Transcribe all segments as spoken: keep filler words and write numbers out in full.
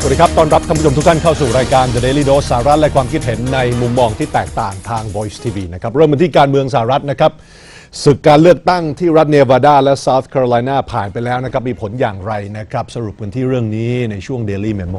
สวัสดีครับต้อนรับท่านผู้ชมทุกท่านเข้าสู่รายการ The Daily Dose สาระและความคิดเห็นในมุมมองที่แตกต่างทาง Voice ที วี นะครับเริ่มกันที่การเมืองสหรัฐนะครับศึกการเลือกตั้งที่รัฐเนวาดาและ South Carolina ผ่านไปแล้วนะครับมีผลอย่างไรนะครับสรุปกันที่เรื่องนี้ในช่วง Daily Memo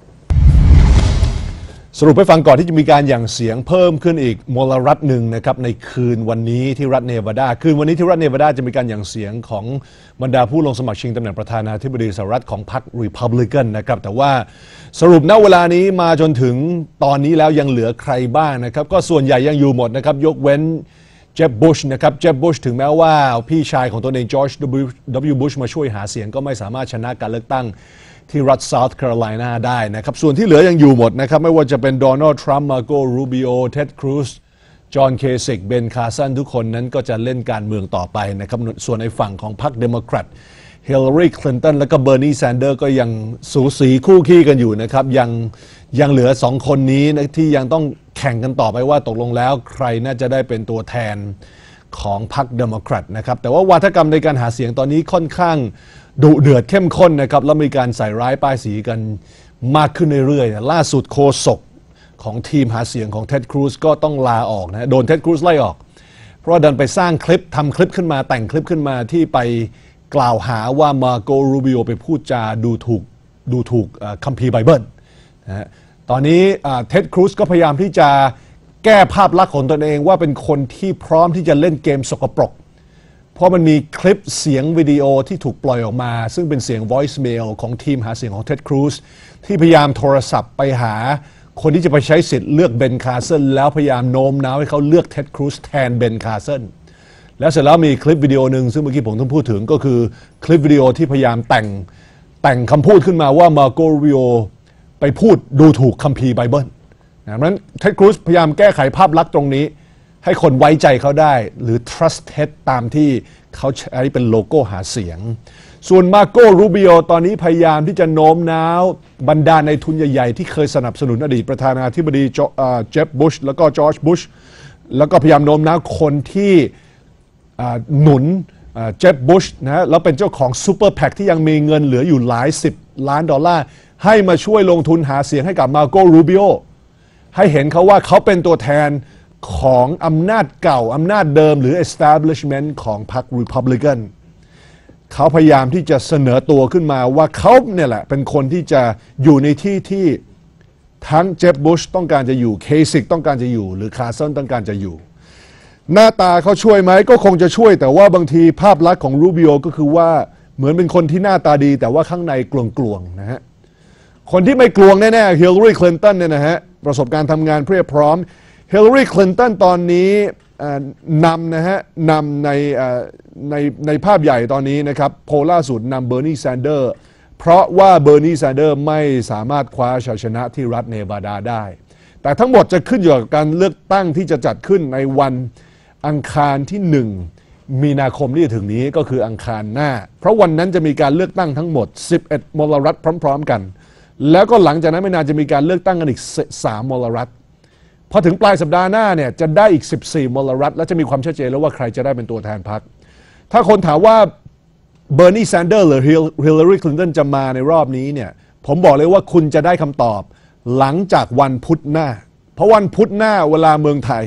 สรุปให้ฟังก่อนที่จะมีการหยั่งเสียงเพิ่มขึ้นอีกมลรัฐหนึ่งนะครับในคืนวันนี้ที่รัฐเนวาดาคืนวันนี้ที่รัฐเนวาดาจะมีการหยั่งเสียงของบรรดาผู้ลงสมัครชิงตำแหน่งประธานาธิบดีสหรัฐของพรรค Republican นะครับแต่ว่าสรุปณเวลานี้มาจนถึงตอนนี้แล้วยังเหลือใครบ้างนะครับก็ส่วนใหญ่ยังอยู่หมดนะครับยกเว้นเจฟบุชนะครับเจฟบุชถึงแม้ว่าพี่ชายของตัวเองจอร์จ ดับเบิลยู บุชมาช่วยหาเสียงก็ไม่สามารถชนะการเลือกตั้งที่รัฐ South Carolina ได้นะครับส่วนที่เหลือยังอยู่หมดนะครับไม่ว่าจะเป็นโดนัลด์ทรัมป์มาโกรูบิโอเท็ดครูซจอห์นเคซิกเบนคาร์สันทุกคนนั้นก็จะเล่นการเมืองต่อไปนะครับส่วนในฝั่งของพรรคเดโมแครตฮิลลารีคลินตันและก็เบอร์นีแซนเดอร์ก็ยังสูสีคู่ขี้กันอยู่นะครับยังยังเหลือสองคนนี้นะที่ยังต้องแข่งกันต่อไปว่าตกลงแล้วใครน่าจะได้เป็นตัวแทนของพรรคเดโมแครตนะครับแต่ว่าวาทกรรมในการหาเสียงตอนนี้ค่อนข้างดุเดือดเข้มข้นนะครับแล้วมีการใส่ร้ายป้ายสีกันมากขึ้นเรื่อยๆล่าสุดโฆษกของทีมหาเสียงของเท็ดครูซก็ต้องลาออกนะโดนเท็ดครูซไล่ออกเพราะดันไปสร้างคลิปทำคลิปขึ้นมาแต่งคลิปขึ้นมาที่ไปกล่าวหาว่ามาโกรูบิโอไปพูดจาดูถูกดูถูกคัมภีร์ไบเบิลนะตอนนี้เท็ดครูซก็พยายามที่จะแก้ภาพลักษณ์ของตนเองว่าเป็นคนที่พร้อมที่จะเล่นเกมสกปรกเพราะมันมีคลิปเสียงวิดีโอที่ถูกปล่อยออกมาซึ่งเป็นเสียง voice mail ของทีมหาเสียงของเท็ดครูซที่พยายามโทรศัพท์ไปหาคนที่จะไปใช้สิทธิ์เลือกเบนคาร์สันแล้วพยายามโน้มน้าวให้เขาเลือกเท็ดครูซแทนเบนคาร์สันแล้วเสร็จแล้วมีคลิปวิดีโอหนึ่งซึ่งเมื่อกี้ผมต้องพูดถึงก็คือคลิปวิดีโอที่พยายามแต่งแต่งคำพูดขึ้นมาว่ามาโกรูบิโอไปพูดดูถูกคัมภีร์ไบเบิลนะเพราะฉะนั้นเท็ดครูซพยายามแก้ไขภาพลักษณ์ตรงนี้ให้คนไว้ใจเขาได้หรือ trust Ted ตามที่เขาใช้เป็นโลโก้หาเสียงส่วนมาโกรูบิโอตอนนี้พยายามที่จะโน้มน้าวบรรดาในทุนใหญ่ๆที่เคยสนับสนุนอดีตประธานาธิบดีเจฟบุชแล้วก็จอร์จบุชแล้วก็พยายามโน้มน้าวคนที่หนุนเจฟบุชนะแล้วเป็นเจ้าของซูเปอร์แพ็คที่ยังมีเงินเหลืออยู่หลายสิบล้านดอลลาร์ให้มาช่วยลงทุนหาเสียงให้กับมาโกรูบิโอให้เห็นเขาว่าเขาเป็นตัวแทนของอำนาจเก่าอำนาจเดิมหรือ establishment ของพรรค Republican เขาพยายามที่จะเสนอตัวขึ้นมาว่าเขาเนี่ยแหละเป็นคนที่จะอยู่ในที่ที่ทั้งเจฟบุชต้องการจะอยู่เคซิกต้องการจะอยู่หรือคาร์สันต้องการจะอยู่หน้าตาเขาช่วยไหมก็คงจะช่วยแต่ว่าบางทีภาพลักษณ์ของรูบิโอก็คือว่าเหมือนเป็นคนที่หน้าตาดีแต่ว่าข้างในกลวงๆนะฮะคนที่ไม่กลวงแน่ๆฮิลลารีคลินตันเนี่ยนะฮะประสบการณ์ทำงานเพียบพร้อมฮิลลารีคลินตันตอนนี้นำนะฮะนำในในในภาพใหญ่ตอนนี้นะครับโพลล่าสุดนำเบอร์นีแซนเดอร์เพราะว่าเบอร์นีแซนเดอร์ไม่สามารถคว้าชัยชนะที่รัฐเนวาดาได้แต่ทั้งหมดจะขึ้นอยู่กับการเลือกตั้งที่จะจัดขึ้นในวันอังคารที่หนึ่งมีนาคมที่จะถึงนี้ก็คืออังคารหน้าเพราะวันนั้นจะมีการเลือกตั้งทั้งหมดสิบเอ็ดมลรัฐพร้อมๆกันแล้วก็หลังจากนั้นไม่นานจะมีการเลือกตั้งกันอีกสามมลรัฐพอถึงปลายสัปดาห์หน้าเนี่ยจะได้อีกสิบสี่มลรัฐและจะมีความชัดเจนแล้วว่าใครจะได้เป็นตัวแทนพรรคถ้าคนถามว่าเบอร์นีแซนเดอร์หรือฮิลลารีคลินตันจะมาในรอบนี้เนี่ยผมบอกเลยว่าคุณจะได้คำตอบหลังจากวันพุธหน้าเพราะวันพุธหน้าเวลาเมืองไทย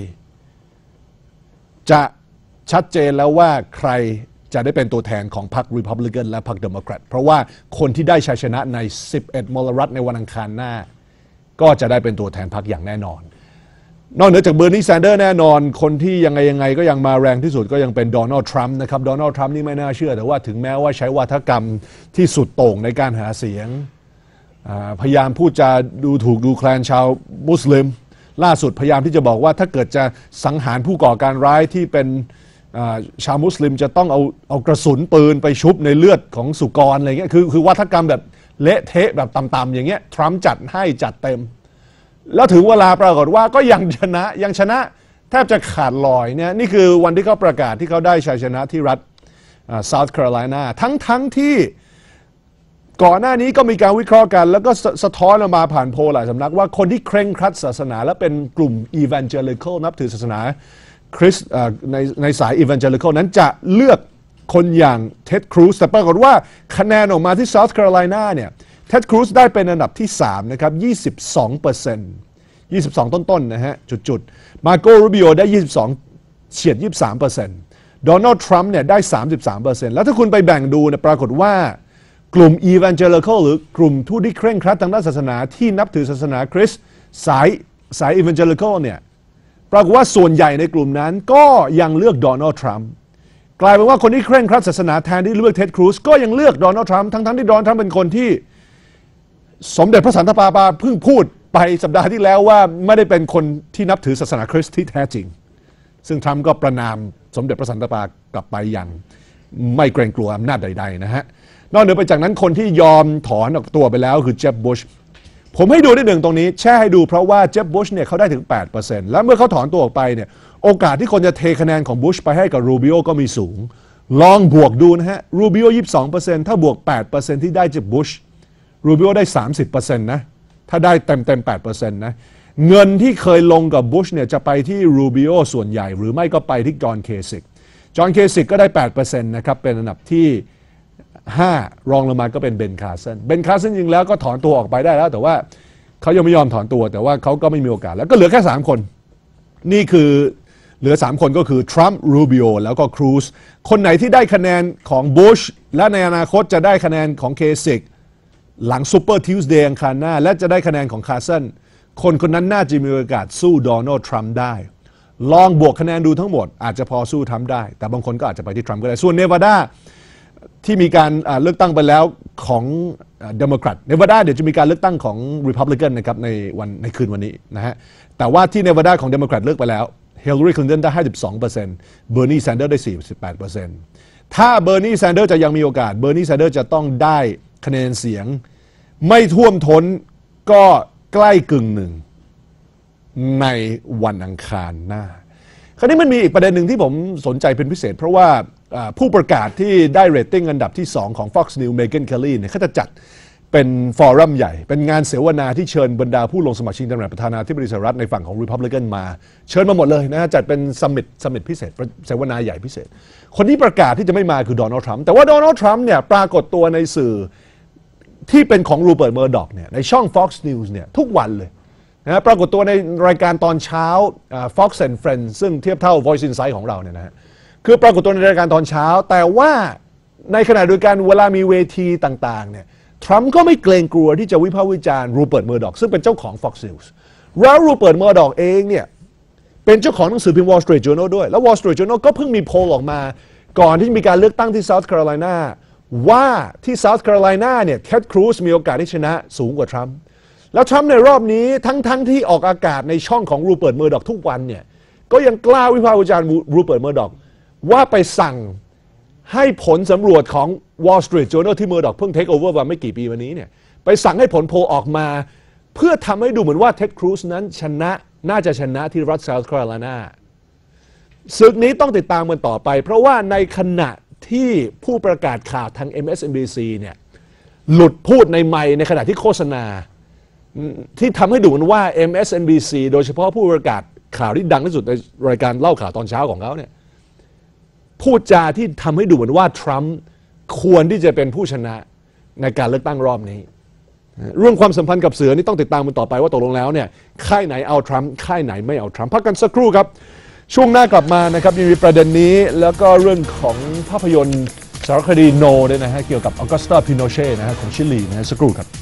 จะชัดเจนแล้วว่าใครจะได้เป็นตัวแทนของพรรค Republican และพรรค Democrat เพราะว่าคนที่ได้ชัยชนะในสิบเอ็ดมลรัฐในวันอังคารหน้าก็จะได้เป็นตัวแทนพรรคอย่างแน่นอนนอกเหนือจากเบอร์นีแซนเดอร์แน่นอนคนที่ยังไงยังไงก็ยังมาแรงที่สุดก็ยังเป็นโดนัลด์ทรัมป์นะครับโดนัลด์ทรัมป์นี่ไม่น่าเชื่อแต่ว่าถึงแม้ว่าใช้วาทกรรมที่สุดโต่งในการหาเสียงพยายามพูดจาดูถูกดูแคลนชาวมุสลิมล่าสุดพยายามที่จะบอกว่าถ้าเกิดจะสังหารผู้ก่อการร้ายที่เป็นชาวมุสลิมจะต้องเอาเอากระสุนปืนไปชุบในเลือดของสุกรอะไรเงี้ยคือคือวาทกรรมแบบเละเทะแบบต่ำๆอย่างเงี้ยทรัมป์จัดให้จัดเต็มแล้วถึงเวลาปรากฏว่าก็ยังชนะยังชนะแทบจะขาดลอยเนี่ยนี่คือวันที่เขาประกาศที่เขาได้ชัยชนะที่รัฐ South Carolina ทั้งทั้งที่ก่อนหน้านี้ก็มีการวิเคราะห์กันแล้วก็สะท้อนออกมาผ่านโพลหลายสำนักว่าคนที่เคร่งครัดศาสนาและเป็นกลุ่ม Evangelical นับถือศาสนาคริสต์ในในสาย Evangelical นั้นจะเลือกคนอย่างเท็ดครูซแต่ปรากฏว่าคะแนนออกมาที่ South Carolina เนี่ยเท็ดครูซได้เป็นอันดับที่สามนะครับ ยี่สิบสองเปอร์เซ็นต์ ยี่สิบสอง ต้นๆนะฮะจุดๆมาโกรูบิโอได้ยี่สิบสองเฉียด ยี่สิบสามเปอร์เซ็นต์ โดนัลด์ทรัมป์เนี่ยได้ สามสิบสามเปอร์เซ็นต์ แล้วถ้าคุณไปแบ่งดูเนี่ยปรากฏว่ากลุ่ม Evangelical หรือกลุ่มผู้ที่เคร่งครัดทางด้านศาสนาที่นับถือศาสนาคริสต์สายสาย Evangelical เนี่ยปรากฏว่าส่วนใหญ่ในกลุ่มนั้นก็ยังเลือกโดนัลด์ทรัมป์กลายเป็นว่าคนที่เคร่งครัดศาสนาแทนที่เลือกเท็ดครูซก็ยังเลือกโดนัลด์ทรัมป์ทั้งๆที่โดนัลด์ทรัมป์เป็นคนที่สมเด็จพระสันตะปาปาเพิ่งพูดไปสัปดาห์ที่แล้วว่าไม่ได้เป็นคนที่นับถือศาสนาคริสต์ที่แท้จริงซึ่งทรัมป์ก็ประนามสมเด็จพระสันตะปากลับไปอย่างไม่เกรงกลัวอำนาจใดๆนะฮะนอกเหนือไปจากนั้นคนที่ยอมถอนออกตัวไปแล้วคือเจฟบุชผมให้ดูได้หนึ่งตรงนี้แช่ให้ดูเพราะว่าเจฟบุชเนี่ยเขาได้ถึง แปดเปอร์เซ็นต์ และเมื่อเขาถอนตัวออกไปเนี่ยโอกาสที่คนจะเทคะแนนของบุชไปให้กับรูบิโอก็มีสูงลองบวกดูนะฮะรูบิโอ ยี่สิบสองเปอร์เซ็นต์ ถ้าบวก แปดเปอร์เซ็นต์ ที่ได้จากบุชรูบิโอได้ สามสิบเปอร์เซ็นต์ นะถ้าได้เต็มเต็ม แปดเปอร์เซ็นต์ นะเงินที่เคยลงกับบุชเนี่ยจะไปที่รูบิโอส่วนใหญ่หรือไม่ก็ไปที่จอห์นเคซิกจอห์นเคซิกก็ได้ แปดเปอร์เซ็นต์ นะครับเป็นอันดับที่ห้ารองลงมาก็เป็นเบนคาร์สันเบนคาร์สันจริงแล้วก็ถอนตัวออกไปได้แล้วแต่ว่าเขายังไม่ยอมถอนตัวแต่ว่าเขาก็ไม่มีโอกาสแล้วก็เหลือแค่สามคนนี่คือเหลือสามคนก็คือทรัมป์รูบิโอแล้วก็ครูซคนไหนที่ได้คะแนนของบุชและในอนาคตจะได้คะแนนของเคซิกหลังซูเปอร์ทิวส์เดย์อังคารหน้าและจะได้คะแนนของคาร์สันคนคนนั้นน่าจะมีโอกาสสู้โดนัลด์ทรัมป์ได้ลองบวกคะแนนดูทั้งหมดอาจจะพอสู้ทรัมป์ได้แต่บางคนก็อาจจะไปที่ทรัมป์ก็ได้ส่วนเนวาดาที่มีการเลือกตั้งไปแล้วของเดโมแครตเนวาดาเดี๋ยวจะมีการเลือกตั้งของรีพับลิกันนะครับในวันในคืนวันนี้นะฮะแต่ว่าที่เนวาดาของเดโมแครตเลือกไปแล้วฮิลลารีคลินตันได้ ห้าสิบสองเปอร์เซ็นต์ เบอร์นีแซนเดอร์ได้ สี่สิบแปดเปอร์เซ็นต์ ถ้าเบอร์นีแซนเดอร์จะยังมีโอกาสเบอร์นีแซนเดอร์จะต้องได้คะแนนเสียงไม่ท่วมท้นก็ใกล้กึ่งหนึ่งในวันอังคารหน้าคราวนี้มันมีอีกประเด็นหนึ่งที่ผมสนใจเป็นพิเศษเพราะว่าผู้ประกาศที่ได้เรตติ้งอันดับที่สองของ Fox News เมแกน เคลลี่เนี่ยเขาจะจัดเป็นฟอรัมใหญ่เป็นงานเสวนาที่เชิญบรรดาผู้ลงสมัครชิงตำแหน่งประธานาธิบดีสหรัฐในฝั่งของ Republican มาเชิญมาหมดเลยนะฮะจัดเป็นซัมมิตซัมมิตพิเศษเสวนาใหญ่พิเศษคนที่ประกาศที่จะไม่มาคือโดนัลด์ทรัมป์แต่ว่าโดนัลด์ทรัมป์เนี่ยปรากฏตัวในสื่อที่เป็นของรูเปิร์ต เมอร์ด็อกเนี่ยในช่อง Fox News เนี่ยทุกวันเลยนะปรากฏตัวในรายการตอนเช้า Fox and Friends ซึ่งเทียบเท่า Voice Insight ของเราเนี่ยนะฮะคือปรากฏตัวในรายการตอนเช้าแต่ว่าในขณะเดียวกันเวลามีเวทีต่างๆเนี่ยทรัมป์ก็ไม่เกรงกลัวที่จะวิพากษ์วิจารณ์รูเปิร์ต เมอร์ด็อกซึ่งเป็นเจ้าของ Fox News แล้วรูเปิร์ต เมอร์ด็อกเองเนี่ยเป็นเจ้าของหนังสือพิมพ์ Wall Street Journal ด้วยแล้ว Wall Street Journal ก็เพิ่งมีโพลออกมาก่อนที่จะมีการเลือกตั้งที่ South Carolina ว่าที่ South Carolina เนี่ยเท็ดครูซมีโอกาสที่ชนะสูงกว่าทรัมป์แล้วทรัมป์ในรอบนี้ทั้งๆ ท, ที่ออกอากาศในช่องของรูเปิร์ต เมอร์ด็อกทุกวันเนี่ยก็ยังกล้าวิพากษ์วิจารณ์รูเปิร์ต เมอร์ด็อกว่าไปสั่งให้ผลสำรวจของ Wall Street Journal ที่เมอร์ด็อกเพิ่งเทคโอเวอร์มาไม่กี่ปีวันนี้เนี่ยไปสั่งให้ผลโพลออกมาเพื่อทำให้ดูเหมือนว่าเท็ดครูซนั้นชนะน่าจะชนะที่รัฐ South Carolina ศึกนี้ต้องติดตามกันต่อไปเพราะว่าในขณะที่ผู้ประกาศข่าวทาง เอ็ม เอส เอ็น บี ซี เนี่ยหลุดพูดในไมค์ในขณะที่โฆษณาที่ทำให้ดูเหมือนว่า เอ็ม เอส เอ็น บี ซี โดยเฉพาะผู้ประกาศข่าวที่ดังที่สุดในรายการเล่าข่าวตอนเช้าของเขาเนี่ยพูดจาที่ทำให้ดูเหมือนว่าทรัมป์ควรที่จะเป็นผู้ชนะในการเลือกตั้งรอบนี้เรื่องความสัมพันธ์กับเสือนี่ต้องติดตามมันต่อไปว่าตกลงแล้วเนี่ยค่ายไหนเอาทรัมป์ค่ายไหนไม่เอาทรัมป์พักกันสักครู่ครับช่วงหน้ากลับมานะครับยังมีประเด็นนี้แล้วก็เรื่องของภาพยนตร์สารคดีโนด้วยนะฮะเกี่ยวกับออกัสตาพิโนเช่นะฮะของชิลีนะฮะสักครู่ครับ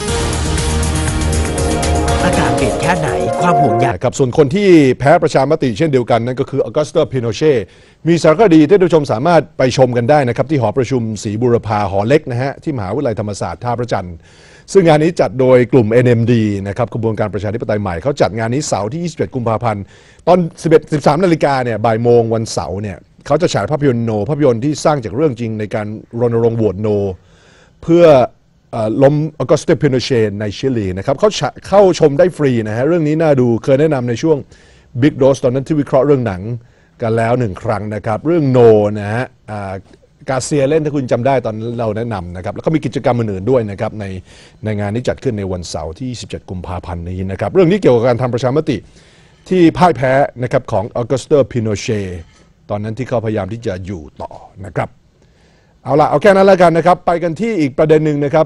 อากาศเปลี่ยนแค่ไหนความห่วงใยครับส่วนคนที่แพ้ประชามติเช่นเดียวกันนั่นก็คือออกัสตาพิโนเช่มีสารคดีที่ท่านผู้ชมสามารถไปชมกันได้นะครับที่หอประชุมศรีบุรพาหอเล็กนะฮะที่มหาวิทยาลัยธรรมศาสตร์ท่าพระจันทร์ซึ่งงานนี้จัดโดยกลุ่ม เอ็น เอ็ม ดี นะครับกระบวนการประชาธิปไตยใหม่เขาจัดงานนี้เสาร์ที่ยี่สิบเอ็ดกุมภาพันธ์ตอนสิบเอ็ด สิบสามนาฬิกาเนี่ยบ่ายโมงวันเสาร์เนี่ยเขาจะฉายภาพยนตร์โนภาพยนตร์ที่สร้างจากเรื่องจริงในการรณรงค์โหวตโนเพื่อล้มออกัสตาพิโนเช่ในชิลีนะครับเขาเข้าชมได้ฟรีนะฮะเรื่องนี้น่าดูเคยแนะนำในช่วง Big Dose ตอนนั้นที่วิเคราะห์เรื่องหนังกันแล้วหนึ่งครั้งนะครับเรื่องโนนะฮะกาเซียเล่นถ้าคุณจำได้ตอนเราแนะนำนะครับแล้วก็มีกิจกรรมอื่นๆด้วยนะครับในในงานนี้จัดขึ้นในวันเสาร์ที่ยี่สิบเจ็ดกุมภาพันธ์นี้นะครับเรื่องนี้เกี่ยวกับการทำประชามติที่พ่ายแพ้นะครับของออกัสตาพิโนเช่ตอนนั้นที่เขาพยายามที่จะอยู่ต่อนะครับเอาละเอาแค่นั้นแล้วกันนะครับไปกันที่อีกประเด็นหนึ่งนะครับ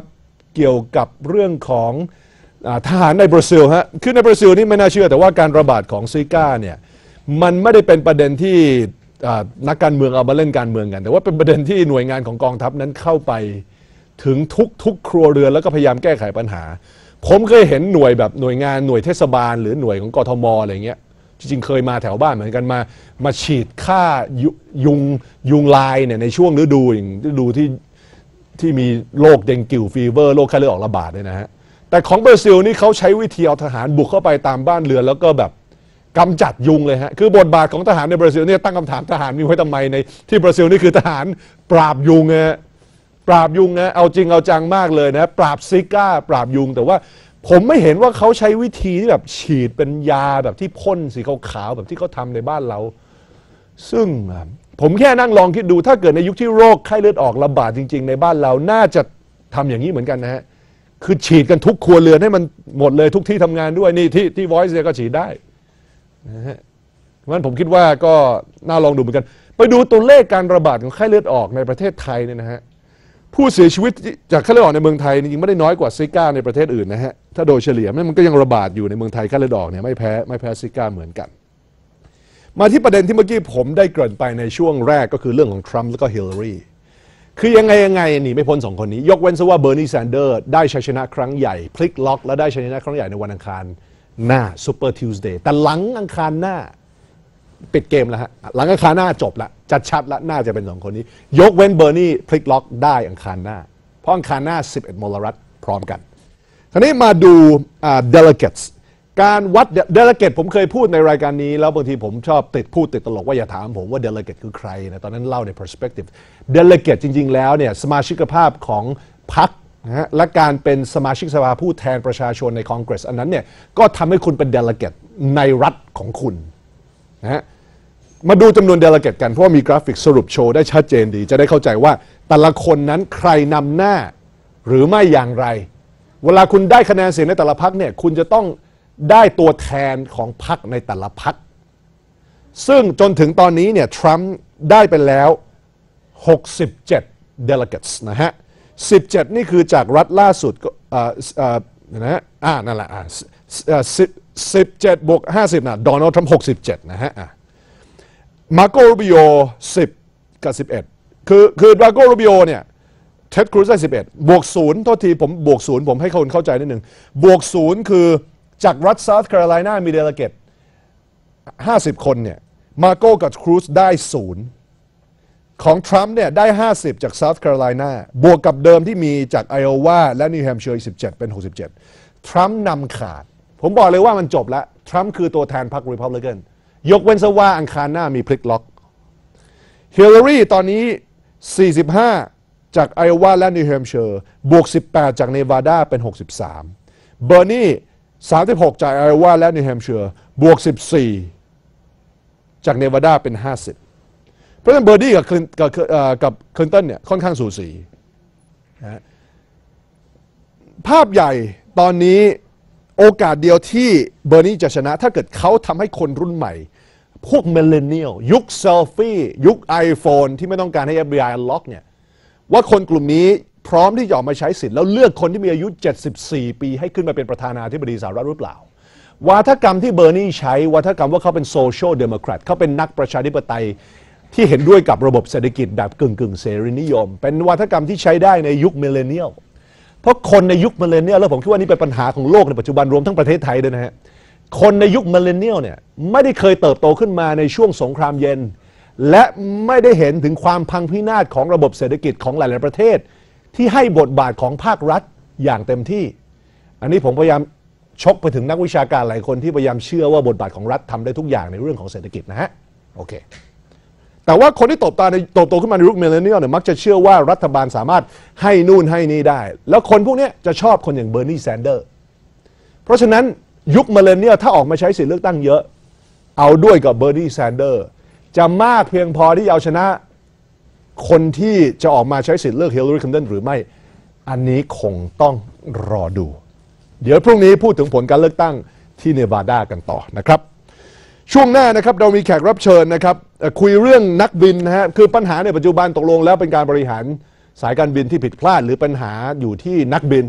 เกี่ยวกับเรื่องของทหารในบราซิลฮะคือในบราซิลนี่ไม่น่าเชื่อแต่ว่าการระบาดของซิก้าเนี่ยมันไม่ได้เป็นประเด็นที่นักการเมืองเอามาเล่นการเมืองกันแต่ว่าเป็นประเด็นที่หน่วยงานของกองทัพนั้นเข้าไปถึงทุกทุกครัวเรือนแล้วก็พยายามแก้ไขปัญหาผมเคยเห็นหน่วยแบบหน่วยงานหน่วยเทศบาลหรือหน่วยของกทมอะไรเงี้ยจริงๆเคยมาแถวบ้านเหมือนกันมามาฉีดฆ่ายุงยุงลายเนี่ยในช่วงฤดูอย่างฤดูที่ที่มีโรคเดงกิวฟีเวอร์โรคไข้เลือดออกระบาดเนี่ยนะฮะแต่ของบราซิลนี่เขาใช้วิธีเอาทหารบุกเข้าไปตามบ้านเรือนแล้วก็แบบกำจัดยุงเลยฮะคือบทบาทของทหารในบราซิลเนี่ยตั้งคำถามทหารมีไว้ทำไมในที่บราซิลนี่คือทหารปราบยุงไงปราบยุงนะเอาจริงเอาจังมากเลยนะปราบซิก้าปราบยุงแต่ว่าผมไม่เห็นว่าเขาใช้วิธีที่แบบฉีดเป็นยาแบบที่พ่นสีขาวๆแบบที่เขาทำในบ้านเราซึ่งผมแค่นั่งลองคิดดูถ้าเกิดในยุคที่โรคไข้เลือดออกระบาดจริงๆในบ้านเราน่าจะทำอย่างนี้เหมือนกันนะฮะคือฉีดกันทุกครัวเรือนให้มันหมดเลยทุกที่ทำงานด้วยนี่ที่ที่ Voice เนี่ยก็ฉีดได้นะฮะเพราะฉะนั้นผมคิดว่าก็น่าลองดูเหมือนกันไปดูตัวเลขการระบาดของไข้เลือดออกในประเทศไทยเนี่ยนะฮะผู้เสียชีวิตจากไข้เลือดออกในเมืองไทยจริงๆไม่ได้น้อยกว่าซิก้าในประเทศอื่นนะฮะถ้าโดยเฉลี่ยมันก็ยังระบาดอยู่ในเมืองไทยไข้เลือดออกเนี่ยไม่แพ้ไม่แพ้ซิก้าเหมือนกันมาที่ประเด็นที่เมื่อกี้ผมได้เกริ่นไปในช่วงแรกก็คือเรื่องของทรัมป์และก็ฮิลลารีคือยังไงยังไงหนีไม่พ้นสองคนนี้ยกเว้นซะว่าเบอร์นีแซนเดอร์ได้ชัยชนะครั้งใหญ่พลิกล็อกและได้ชัยชนะครั้งใหญ่ในวันอังคารหน้าซูเปอร์ทิวส์เดย์แต่หลังอังคารหน้าปิดเกมแล้วฮะหลังอังคารหน้าจบละจัดชัดละน่าจะเป็นสองคนนี้ยกเว้นเบอร์นีพลิกล็อกได้อังคารหน้าเพราะอังคารหน้าสิบเอ็ดมลรัฐพร้อมกันทีนี้มาดูอ่า delegates การวัด delegate ผมเคยพูดในรายการนี้แล้วบางทีผมชอบติดพูดติดตลกว่าอย่าถามผมว่า delegate คือใครนะตอนนั้นเล่าใน perspective delegate จริงๆแล้วเนี่ยสมาชิกภาพของพรรคนะฮะและการเป็นสมาชิกสภาผู้แทนประชาชนในคอนเกรสอันนั้นเนี่ยก็ทำให้คุณเป็น delegate ในรัฐของคุณนะฮะมาดูจำนวน delegate กันเพราะว่ามีกราฟิกสรุปโชว์ได้ชัดเจนดีจะได้เข้าใจว่าแต่ละคนนั้นใครนำหน้าหรือไม่อย่างไรเวลาคุณได้คะแนนเสียงในแต่ละพรรคเนี่ยคุณจะต้องได้ตัวแทนของพรรคในแต่ละพรรคซึ่งจนถึงตอนนี้เนี่ยทรัมป์ได้ไปแล้วหกสิบเจ็ด delegates นะฮะสิบเจ็ดนี่คือจากรัฐล่าสุดก็อ่าอ่านะฮะอ่านั่นแหละอ่าสิบสิบเจ็ดบวกห้าสิบนะโดนัลด์ทรัมป์หกสิบเจ็ดนะฮะมาโกรูบิโอสิบกับสิบเอ็ดคือคือมาโกรูบิโอเนี่ยเท็ดครูซได้สิบเอ็ดบวกศูนย์โทษทีผมบวกศูนย์ผมให้คนเข้าใจนิดหนึ่งบวกศูนย์คือจากรัฐเซาท์แคโรไลนามีเดเลเกตห้าสิบคนเนี่ยมาโก้กับครูซได้ศูนย์ของทรัมป์เนี่ยได้ห้าสิบจากเซาท์แคโรไลนาบวกกับเดิมที่มีจากไอโอวาและนิวแฮมป์เชียร์สิบเจ็ดเป็นหกสิบเจ็ดทรัมป์นำขาดผมบอกเลยว่ามันจบแล้วทรัมป์คือตัวแทนพรรครีพับลิกันยกเว้นซะว่าอังคารหน้ามีพลิกล็อกฮิลลารีตอนนี้สี่สิบห้าจากไอโอวาและนิวแฮมป์เชียร์บวกสิบแปดจากเนวาดาเป็นหกสิบสามเบอร์นีสามสิบหกจากไอโอวาและนิวแฮมป์เชียร์บวกสิบสี่จากเนวาดาเป็นห้าสิบเพราะฉะนั้นเบอร์นีกับกับกับคลินตันเนี่ยค่อนข้างสูสีนะภาพใหญ่ตอนนี้โอกาสเดียวที่เบอร์นีจะชนะถ้าเกิดเขาทำให้คนรุ่นใหม่พวกมิลเลนเนียลยุคเซลฟี่ยุค iPhone ที่ไม่ต้องการให้ เอฟ บี ไอ ล็อกเนี่ยว่าคนกลุ่มนี้พร้อมที่จะออกมาใช้สิทธิ์แล้วเลือกคนที่มีอายุเจ็ดสิบสี่ปีให้ขึ้นมาเป็นประธานาธิบดีสหรัฐหรือเปล่าวาทกรรมที่เบอร์นีใช้วาทกรรมว่าเขาเป็นโซเชียลเดโมแครตเขาเป็นนักประชาธิปไตยที่เห็นด้วยกับระบบเศรษฐกิจแบบกึ่งกึ่งเสรีนิยมเป็นวาทกรรมที่ใช้ได้ในยุคมิลเลนเนียลเพราะคนในยุคมิลเลนเนียลแล้วผมคิดว่านี่เป็นปัญหาของโลกในปัจจุบันรวมทั้งประเทศไทยด้วยนะฮะคนในยุคมิลเลนเนียลเนี่ยไม่ได้เคยเติบโตขึ้นมาในช่วงสงครามเย็นและไม่ได้เห็นถึงความพังพินาศของระบบเศรษฐกิจของหลายๆประเทศที่ให้บทบาทของภาครัฐอย่างเต็มที่อันนี้ผมพยายามชกไปถึงนักวิชาการหลายคนที่พยายามเชื่อว่าบทบาทของรัฐทำได้ทุกอย่างในเรื่องของเศรษฐกิจนะฮะโอเคแต่ว่าคนที่โตโตในโตโตขึ้นมาในยุคมิลเลนเนียลเนี่ยมักจะเชื่อว่ารัฐบาลสามารถให้นู่นให้นี่ได้แล้วคนพวกนี้จะชอบคนอย่างเบอร์นีแซนเดอร์เพราะฉะนั้นยุคมิลเลนเนียลถ้าออกมาใช้สิทธิเลือกตั้งเยอะเอาด้วยกับเบอร์นีแซนเดอร์จะมากเพียงพอที่จะเอาชนะคนที่จะออกมาใช้สิทธิ์เลือกฮิลลารีคลินตันหรือไม่อันนี้คงต้องรอดูเดี๋ยวพรุ่งนี้พูดถึงผลการเลือกตั้งที่เนวาดากันต่อนะครับช่วงหน้านะครับเรามีแขกรับเชิญนะครับคุยเรื่องนักบินนะฮะคือปัญหาในปัจจุบันตกลงแล้วเป็นการบริหารสายการบินที่ผิดพลาดหรือปัญหาอยู่ที่นักบิน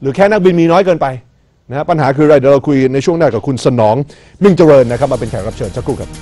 หรือแค่นักบินมีน้อยเกินไปนะฮะปัญหาคืออะไรเดี๋ยวเราคุยในช่วงหน้ากับคุณสนองมิ่งเจริญนะครับมาเป็นแขกรับเชิญสักครู่ครับ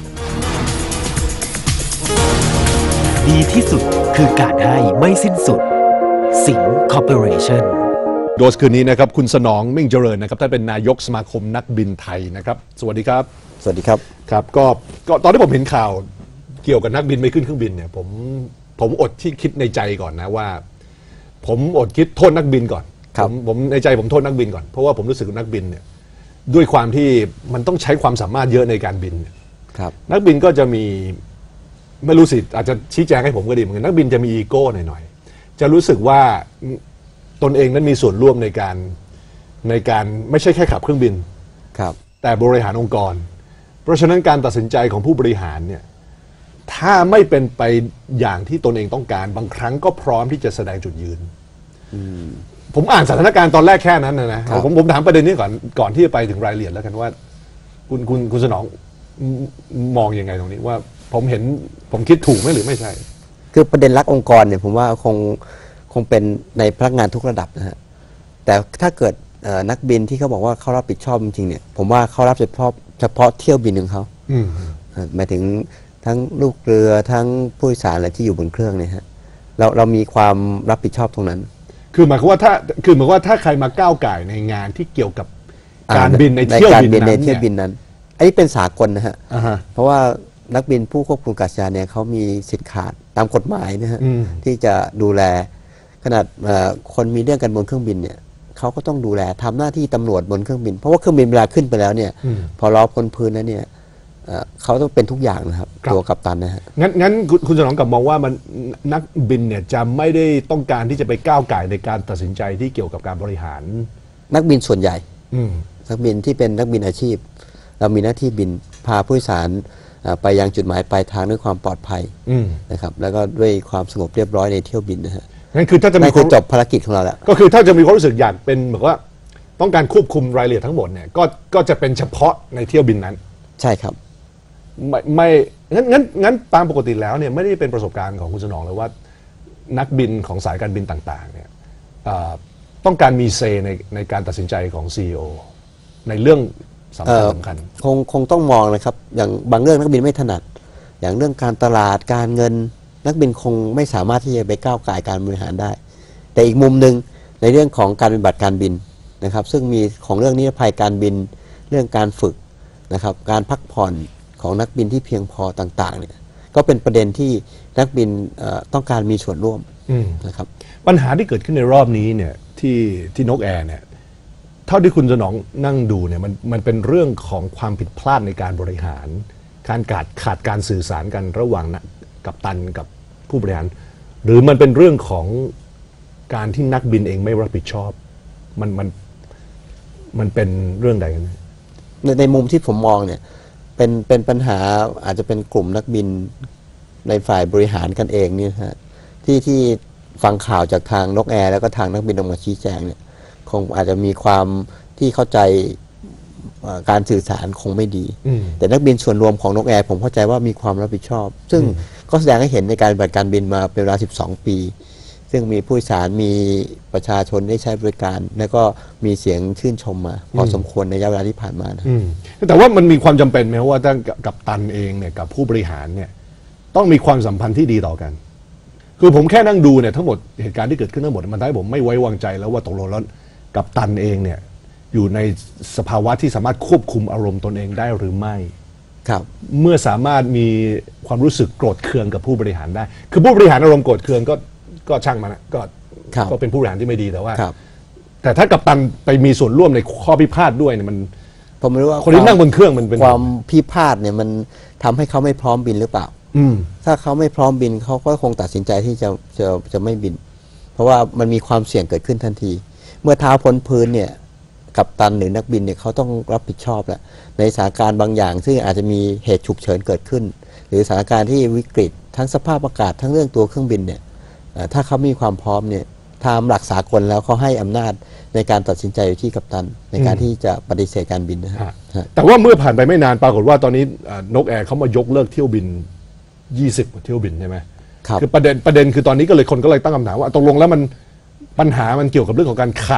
ดีที่สุดคือการให้ไม่สิ้นสุดสิงห์คอร์ปอเรชั่นโดสคืนนี้นะครับคุณสนองมิ่งเจริญนะครับท่านเป็นนายกสมาคมนักบินไทยนะครับสวัสดีครับสวัสดีครับครับก็ก็ตอนที่ผมเห็นข่าวเกี่ยวกับนักบินไม่ขึ้นเครื่องบินเนี่ยผมผมอดที่คิดในใจก่อนนะว่าผมอดคิดโทษนักบินก่อนผมผมในใจผมโทษนักบินก่อนเพราะว่าผมรู้สึกว่านักบินเนี่ยด้วยความที่มันต้องใช้ความสามารถเยอะในการบินครับนักบินก็จะมีไม่รู้สิอาจจะชี้แจงให้ผมก็ดีเหมือนกันนักบินจะมีอีโก้หน่อยๆจะรู้สึกว่าตนเองนั้นมีส่วนร่วมในการในการไม่ใช่แค่ขับเครื่องบินครับแต่บริหารองค์กรเพราะฉะนั้นการตัดสินใจของผู้บริหารเนี่ยถ้าไม่เป็นไปอย่างที่ตนเองต้องการบางครั้งก็พร้อมที่จะแสดงจุดยืนผมอ่านสถานการณ์ตอนแรกแค่นั้นนะนะผมผมถามประเด็นนี้ก่อนก่อนที่จะไปถึงรายละเอียดแล้วกันว่าคุณคุณคุณสนองมองยังไงตรงนี้ว่าผมเห็นผมคิดถูกไหมหรือไม่ใช่คือประเด็นรักองค์กรเนี่ยผมว่าคงคงเป็นในพนักงานทุกระดับนะฮะแต่ถ้าเกิดนักบินที่เขาบอกว่าเขารับผิดชอบจริงๆเนี่ยผมว่าเขารับผิดชอบเฉพาะเที่ยวบินของเขาหมายถึงทั้งลูกเรือทั้งผู้โดยสารอะไรที่อยู่บนเครื่องเนี่ยฮะเราเรามีความรับผิดชอบตรงนั้นคือหมายความว่าถ้าคือหมายความว่าถ้าใครมาก้าวไก่ในงานที่เกี่ยวกับการบินในเที่ยวบินนั้นเที่ยวบินนั้นอันนี้เป็นสากลนะฮะเพราะว่านักบินผู้ควบคุมอากาศยานเนี่ยเขามีสิทธิ์ขาดตามกฎหมายนะฮะที่จะดูแลขนาดคนมีเรื่องกันบนเครื่องบินเนี่ยเขาก็ต้องดูแลทำหน้าที่ตำรวจบนเครื่องบินเพราะว่าเครื่องบินเวลาขึ้นไปแล้วเนี่ยพอล้อพ้นพื้นแล้วเนี่ยเขาต้องเป็นทุกอย่างนะครับตัวกัปตันนะฮะงั้นงั้นคุณสนองกับมองว่ามันนักบินเนี่ยจะไม่ได้ต้องการที่จะไปก้าวไก่ในการตัดสินใจที่เกี่ยวกับการบริหารนักบินส่วนใหญ่นักบินที่เป็นนักบินอาชีพเรามีหน้าที่บินพาผู้โดยสารไปยังจุดหมายปลายทางด้วยความปลอดภัยนะครับแล้วก็ด้วยความสงบเรียบร้อยในเที่ยวบินนะฮะนั่นคือถ้าจะมีคือจบภารกิจของเราแล้วก็คือถ้าจะมีความรู้สึกอยากเป็นแบบว่าต้องการควบคุมรายละเอียดทั้งหมดเนี่ยก็ก็จะเป็นเฉพาะในเที่ยวบินนั้นใช่ครับไม่ไม่งั้นงั้นงั้นตามปกติแล้วเนี่ยไม่ได้เป็นประสบการณ์ของคุณสนองเลยว่านักบินของสายการบินต่างๆเนี่ยต้องการมีเซในในการตัดสินใจของ ซี อี โอ ในเรื่องสำคัญสำคัญคงคงต้องมองนะครับอย่างบางเรื่องนักบินไม่ถนัดอย่างเรื่องการตลาดการเงินนักบินคงไม่สามารถที่จะไปก้าวก่ายการบริหารได้แต่อีกมุมหนึ่งในเรื่องของการปฏิบัติการบินนะครับซึ่งมีของเรื่องนิรภัยการบินเรื่องการฝึกนะครับการพักผ่อนของนักบินที่เพียงพอต่างๆเนี่ยก็เป็นประเด็นที่นักบินต้องการมีส่วนร่วมนะครับปัญหาที่เกิดขึ้นในรอบนี้เนี่ยที่ที่นกแอร์เนี่ยเท่าที่คุณสนองนั่งดูเนี่ยมันมันเป็นเรื่องของความผิดพลาดในการบริหารการขาดขาดการสื่อสารกันระหว่างกัปตันกับผู้บริหารหรือมันเป็นเรื่องของการที่นักบินเองไม่รับผิดชอบมันมันมันเป็นเรื่องใดกันในในมุมที่ผมมองเนี่ยเป็นเป็นปัญหาอาจจะเป็นกลุ่มนักบินในฝ่ายบริหารกันเองนี่ฮะที่ที่ฟังข่าวจากทางนกแอร์แล้วก็ทางนักบินออกมาชี้แจงเนี่ยคงอาจจะมีความที่เข้าใจการสื่อสารคงไม่ดีแต่นักบินส่วนรวมของนกแอร์ผมเข้าใจว่ามีความรับผิดชอบซึ่งก็แสดงให้เห็นในการปฏิบัติการบินมาเป็นเวลาสิบสองปีซึ่งมีผู้โดยสารมีประชาชนได้ใช้บริการแล้วก็มีเสียงชื่นชมมาพอสมควรในระยะเวลาที่ผ่านมานะแต่ว่ามันมีความจำเป็นไหมว่าตั้งกับตันเองเนี่ยกับผู้บริหารเนี่ยต้องมีความสัมพันธ์ที่ดีต่อกันคือผมแค่นั่งดูเนี่ยทั้งหมดเหตุการณ์ที่เกิดขึ้นทั้งหมดมันทำให้ผมไม่ไว้วางใจแล้วว่าตกลงแล้วกับตันเองเนี่ยอยู่ในสภาวะที่สามารถควบคุมอารมณ์ตนเองได้หรือไม่ครับเมื่อสามารถมีความรู้สึกโกรธเคืองกับผู้บริหารได้คือผู้บริหารอารมณ์โกรธเคืองก็ก็ช่างมันนะก็ก็เป็นผู้บริหารที่ไม่ดีแต่ว่าแต่ถ้ากัปตันไปมีส่วนร่วมในข้อพิพาทด้วยเนี่ยมันผมไม่รู้ว่าคนที่นั่งบนเครื่องมันเป็นความพิพาทเนี่ยมันทำให้เขาไม่พร้อมบินหรือเปล่าถ้าเขาไม่พร้อมบินเขาก็คงตัดสินใจที่จะจะจะไม่บินเพราะว่ามันมีความเสี่ยงเกิดขึ้นทันทีเมื่อเท้าพ้นพื้นเนี่ยกัปตันหรือนักบินเนี่ยเขาต้องรับผิดชอบแล้วในสถานการณ์บางอย่างซึ่งอาจจะมีเหตุฉุกเฉินเกิดขึ้นหรือสถานการณ์ที่วิกฤตทั้งสภาพอากาศทั้งเรื่องตัวเครื่องบินเนี่ยถ้าเขามีความพร้อมเนี่ยตามหลักสากลแล้วเขาให้อำนาจในการตัดสินใจอยู่ที่กัปตันในการที่จะปฏิเสธการบินนะฮะแต่ว่าเมื่อผ่านไปไม่นานปรากฏว่าตอนนี้นกแอร์เขามายกเลิกเที่ยวบินยี่สิบเที่ยวบินใช่ไหมครับคือประเด็นประเด็นคือตอนนี้ก็เลยคนก็เลยตั้งคำถามว่าตกลงแล้วมันปัญหามันเกี่ยวกับเรื่องของการขาด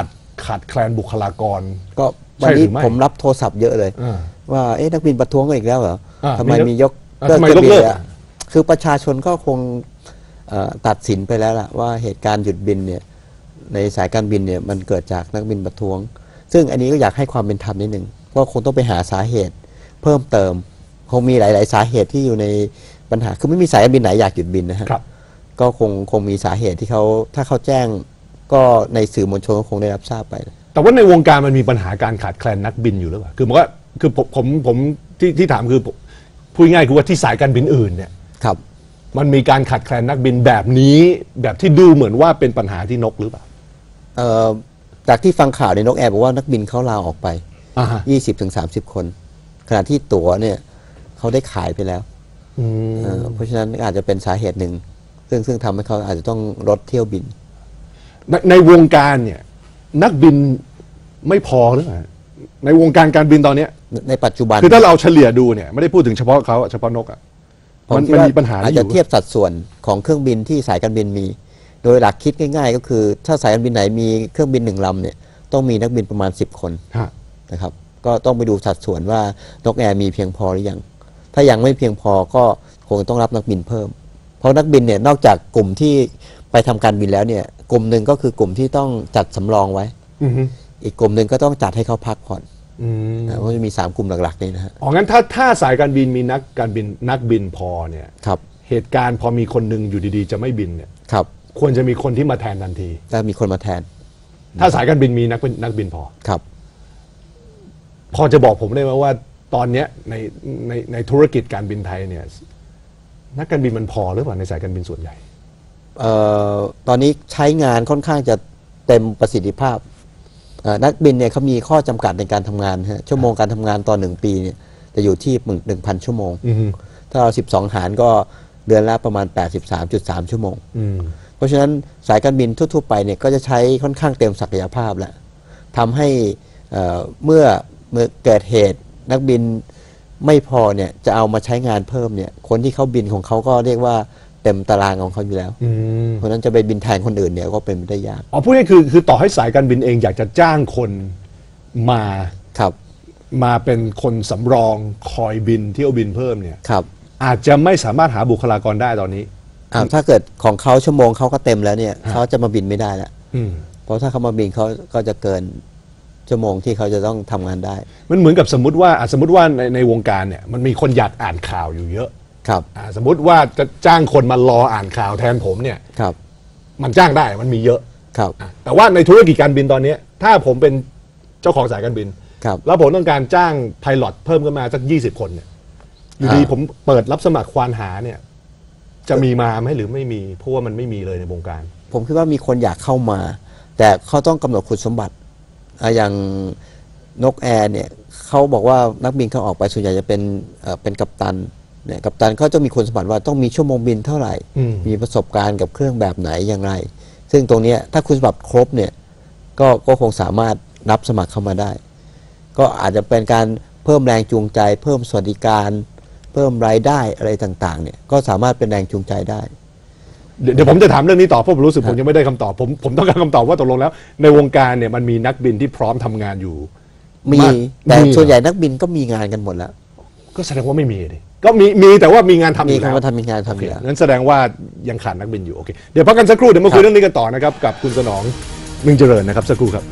ขาดแคลนบุคลากรก็วันนี้ผมรับโทรศัพท์เยอะเลยว่าเอ๊ะนักบินประท้วงกันอีกแล้วเหรอทำไมมียกเลิกเที่ยวบินอ่ะคือประชาชนก็คงตัดสินไปแล้วล่ะว่าเหตุการณ์หยุดบินเนี่ยในสายการบินเนี่ยมันเกิดจากนักบินประท้วงซึ่งอันนี้ก็อยากให้ความเป็นธรรมนิดนึงว่าคงต้องไปหาสาเหตุเพิ่มเติมคงมีหลายๆสาเหตุที่อยู่ในปัญหาคือไม่มีสายการบินไหนอยากหยุดบินนะฮะก็คงคงมีสาเหตุที่เขาถ้าเขาแจ้งก็ในสื่อมวลชนก็คงได้รับทราบไปแต่ว่าในวงการมันมีปัญหาการขาดแคลนนักบินอยู่หรือเปล่าคือมันก็คือผมผมผมที่ที่ถามคือพูดง่ายคือว่าที่สายการบินอื่นเนี่ยครับมันมีการขาดแคลนนักบินแบบนี้แบบที่ดูเหมือนว่าเป็นปัญหาที่นกหรือเปล่าเอ่อจากที่ฟังข่าวในนกแอร์บอกว่านักบินเขาลาออกไป ยี่สิบถึงสามสิบ คนขณะที่ตั๋วเนี่ยเขาได้ขายไปแล้วเพราะฉะนั้นอาจจะเป็นสาเหตุหนึ่งซึ่งซึ่งทำให้เขาอาจจะต้องลดเที่ยวบินในในวงการเนี่ยนักบินไม่พอหรือเปล่าในวงการการบินตอนนี้ในปัจจุบันคือถ้าเราเฉลี่ยดูเนี่ยไม่ได้พูดถึงเฉพาะเขาเฉพาะนกอ่ะมันมีปัญหาอาจจะเทียบสัดส่วนของเครื่องบินที่สายการบินมีโดยหลักคิดง่ายๆก็คือถ้าสายการบินไหนมีเครื่องบินหนึ่งลำเนี่ยต้องมีนักบินประมาณสิบคนนะครับก็ต้องไปดูสัดส่วนว่านกแอร์มีเพียงพอหรือยังถ้ายังไม่เพียงพอก็คงต้องรับนักบินเพิ่มเพราะนักบินเนี่ยนอกจากกลุ่มที่ไปทำการบินแล้วเนี่ยกลุ่มหนึ่งก็คือกลุ่มที่ต้องจัดสำรองไว้อีกกลุ่มหนึ่งก็ต้องจัดให้เขาพักผ่อนเพราะจะมีสามกลุ่มหลักๆนี่นะฮะอ๋องั้นถ้าถ้าสายการบินมีนักการบินนักบินพอเนี่ยครับเหตุการณ์พอมีคนหนึ่งอยู่ดีๆจะไม่บินเนี่ยครับควรจะมีคนที่มาแทนทันทีแต่มีคนมาแทนถ้าสายการบินมีนักนักบินพอครับพอจะบอกผมได้ไหมว่าตอนนี้ในในในธุรกิจการบินไทยเนี่ยนักการบินมันพอหรือเปล่าในสายการบินส่วนใหญ่เอ่อตอนนี้ใช้งานค่อนข้างจะเต็มประสิทธิภาพนักบินเนี่ยเขามีข้อจำกัดในการทำงานฮะชั่วโมงการทำงานต่อหนึ่งปีเนี่ยจะอยู่ที่หนึ่งพันชั่วโมงถ้าเราสิบสองหารก็เดือนละประมาณ แปดสิบสามจุดสาม ชั่วโมงเพราะฉะนั้นสายการบินทั่วๆไปเนี่ยก็จะใช้ค่อนข้างเต็มศักยภาพแล้วทำให้เมื่อเมื่อเกิดเหตุนักบินไม่พอเนี่ยจะเอามาใช้งานเพิ่มเนี่ยคนที่เขาบินของเขาก็เรียกว่าเต็มตารางของเขาอยู่แล้วเพราะนั้นจะไปบินแทนคนอื่นเนี่ยก็เป็นไปได้ยากอ๋อพูดง่ายคือคือต่อให้สายการบินเองอยากจะจ้างคนมาครับมาเป็นคนสำรองคอยบินเที่ยวบินเพิ่มเนี่ยครับอาจจะไม่สามารถหาบุคลากรได้ตอนนี้อ่าถ้าเกิดของเขาชั่วโมงเขาก็เต็มแล้วเนี่ยเขาจะมาบินไม่ได้แล้วเพราะถ้าเขามาบินเขาก็จะเกินชั่วโมงที่เขาจะต้องทำงานได้มันเหมือนกับสมมติว่าสมมติว่าในในวงการเนี่ยมันมีคนอยากอ่านข่าวอยู่เยอะครับสมมติว่าจะจ้างคนมารออ่านข่าวแทนผมเนี่ยครับมันจ้างได้มันมีเยอะครับแต่ว่าในธุรกิจการบินตอนนี้ถ้าผมเป็นเจ้าของสายการบินครับแล้วผมต้องการจ้างไพลอตเพิ่มขึ้นมาสักยี่สิบคนเนี่ยอยู่ดีผมเปิดรับสมัครควานหาเนี่ยจะมีมาไหมหรือไม่มีเพราะว่ามันไม่มีเลยในวงการผมคิดว่ามีคนอยากเข้ามาแต่เขาต้องกำหนดคุณสมบัติอย่างนกแอร์เนี่ยเขาบอกว่านักบินเขาออกไปส่วนใหญ่จะเป็นเป็นกัปตันเนี่ยกัปตันเขาจะมีคุณสมบัติว่าต้องมีชั่วโมงบินเท่าไหร่มีประสบการณ์กับเครื่องแบบไหนอย่างไรซึ่งตรงนี้ถ้าคุณสมบัติครบเนี่ยก็ก็คงสามารถรับสมัครเข้ามาได้ก็อาจจะเป็นการเพิ่มแรงจูงใจเพิ่มสวัสดิการเพิ่มรายได้อะไรต่างๆเนี่ยก็สามารถเป็นแรงจูงใจได้เดี๋ยวผมจะถามเรื่องนี้ต่อเพราะผมรู้สึกผมยังไม่ได้คำตอบผมผมต้องการคำตอบว่าตกลงแล้วในวงการเนี่ยมันมีนักบินที่พร้อมทำงานอยู่มีแต่ส่วนใหญ่นักบินก็มีงานกันหมดแล้วก็แสดงว่าไม่มีดิก็มีมีแต่ว่ามีงานทำอยู่แล้วมีทำมีงานทำอยู่แล้วงั้นแสดงว่ายังขาดนักบินอยู่โอเคเดี๋ยวพักกันสักครู่เดี๋ยวมาคุยเรื่องนี้กันต่อนะครับกับคุณสนองมึงเจริญนะครับสักครู่ครับ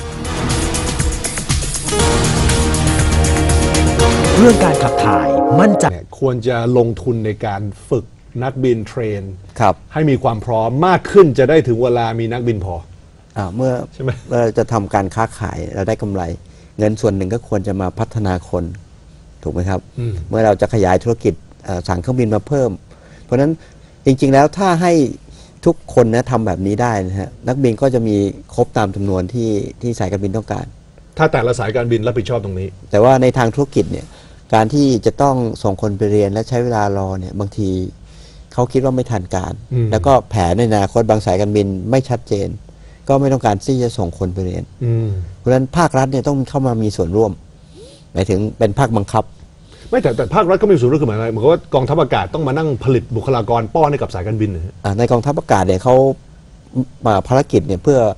เรื่องการขับถ่ายมั่นใจควรจะลงทุนในการฝึกนักบินเทรนครับให้มีความพร้อมมากขึ้นจะได้ถึงเวลามีนักบินพออ่าเมื่อใช่ไหมเราจะทำการค้าขายเราได้กำไรเงินส่วนหนึ่งก็ควรจะมาพัฒนาคนถูกไหมครับเมื่อเราจะขยายธุรกิจสั่งเครื่องบินมาเพิ่มเพราะฉะนั้นจริงๆแล้วถ้าให้ทุกคนนะทำแบบนี้ได้นะฮะนักบินก็จะมีครบตามจำนวนที่ที่สายการบินต้องการถ้าแต่ละสายการบินรับผิดชอบตรงนี้แต่ว่าในทางธุรกิจเนี่ยการที่จะต้องส่งคนไปเรียนและใช้เวลารอเนี่ยบางทีเขาคิดว่าไม่ทันการแล้วก็แผนในอนาคตบางสายการบินไม่ชัดเจนก็ไม่ต้องการที่จะส่งคนไปเรียนเพราะฉะนั้นภาครัฐเนี่ยต้องเข้ามามีส่วนร่วมหมายถึงเป็นภาคบังคับไม่แต่แต่ภาครัฐก็มีส่วนร่วมคือหมายอะไรเหมือนกับว่ากองทัพอากาศต้องมานั่งผลิตบุคลากรป้อนให้กับสายการบินนะในกองทัพอากาศเนี่ยเขามาภารกิจเนี่ยเพื่อ